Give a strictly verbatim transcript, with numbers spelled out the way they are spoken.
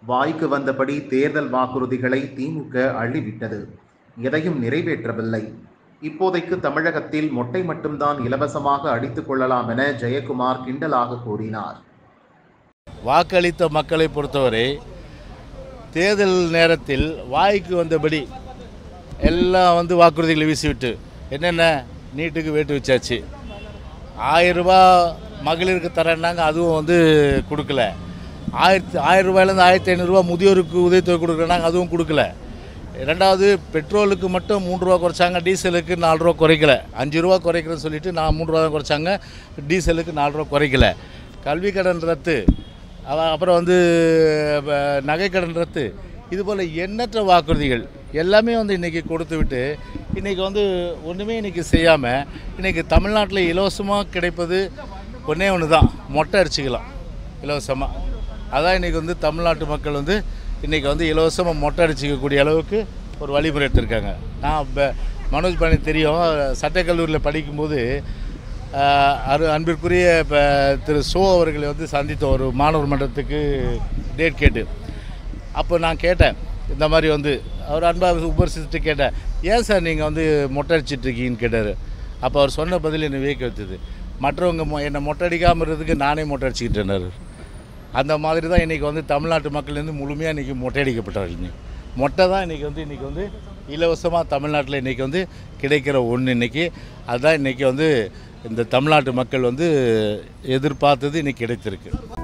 வாய்க்கு வந்தபடி தேர்தல் வாக்குறுதிகளை திமுக அள்ளிவிட்டது. எதையும் நிறைவேற்றவில்லை. இப்போதைக்கு தமிழகத்தில் மொட்டை மட்டும்தான் இலவசமாக அடித்துக் கொள்ளலாம் என ஜெயக்குமார் கிண்டலாக கூறினார். வாக்களித்த மக்களை பொறுத்தவரை தேர்தல் நேரத்தில் வாய்க்கு வந்தபடி எல்லாம் வந்து வாக்குறுதிகளை வீசிவிட்டு என்னென்ன நீட்டுக்கு வேட்டு வச்சாச்சு, ஆயிரம் ரூபா மகளிருக்கு தரேன்னாங்க, அதுவும் வந்து கொடுக்கல. ஆயிரத்தி ஆயிரம் ரூபாயிலேருந்து ஆயிரத்தி ஐநூறுரூவா முதியோருக்கு உதவித்தொகை கொடுக்குறாங்க, அதுவும் கொடுக்கல. ரெண்டாவது பெட்ரோலுக்கு மட்டும் மூன்று ரூபா குறைச்சாங்க, டீசலுக்கு நாலு ரூபா குறைக்கல. அஞ்சு ரூபா குறைக்கிறேன்னு சொல்லிட்டு நான் மூன்று ரூபா தான் குறைச்சாங்க, டீசலுக்கு நாலு ரூபா குறைக்கல. கல்வி கடன் ரத்து, அப்புறம் வந்து நகைக்கடன் ரத்து, இதுபோல் எண்ணற்ற வாக்குறுதிகள் எல்லாமே வந்து இன்றைக்கி கொடுத்து விட்டு இன்றைக்கி வந்து ஒன்றுமே இன்றைக்கி செய்யாமல் இன்றைக்கி தமிழ்நாட்டில் இலவசமாக கிடைப்பது ஒன்றே ஒன்று தான், மொட்டை அடிச்சுக்கலாம் இலவசமாக. அதான் இன்றைக்கி வந்து தமிழ்நாட்டு மக்கள் வந்து இன்றைக்கி வந்து இலவசமாக மொட்டை அடிச்சிக்கக்கூடிய அளவுக்கு ஒரு வழிமுறை எடுத்திருக்காங்க. நான் இப்போ மனோஜ் பாணி தெரியும், சட்டக்கல்லூரியில் படிக்கும்போது அரு அன்பிற்குரிய இப்போ திரு சோ அவர்களை வந்து சந்தித்த ஒரு மாணவர் மன்றத்துக்கு டேட் கேட்டு, அப்போ நான் கேட்டேன் இந்த மாதிரி வந்து அவர் அன்பாக உபரிசிட்டு கேட்டேன், ஏன் சார் நீங்கள் வந்து மொட்டை அடிச்சிட்ருக்கீங்கன்னு கேட்டார். அப்போ அவர் சொன்ன பதில் என்னை வியக்க வச்சது. மற்றவங்க மொ என்னை மொட்டை அடிக்காமல் இருக்கிறதுக்கு நானே மொட்டை அடிச்சுக்கிட்டேனார். அந்த மாதிரி தான் இன்றைக்கி வந்து தமிழ்நாட்டு மக்கள்லேருந்து முழுமையாக இன்றைக்கி மொட்டை அடிக்கப்பட்டார்கள். மொட்டை தான் இன்றைக்கி வந்து இன்றைக்கி வந்து இலவசமாக தமிழ்நாட்டில் இன்றைக்கி வந்து கிடைக்கிற ஒன்று. இன்றைக்கி அதுதான் இன்றைக்கி வந்து இந்த தமிழ்நாட்டு மக்கள் வந்து எதிர்பார்த்தது இன்றைக்கி கிடைத்திருக்கு.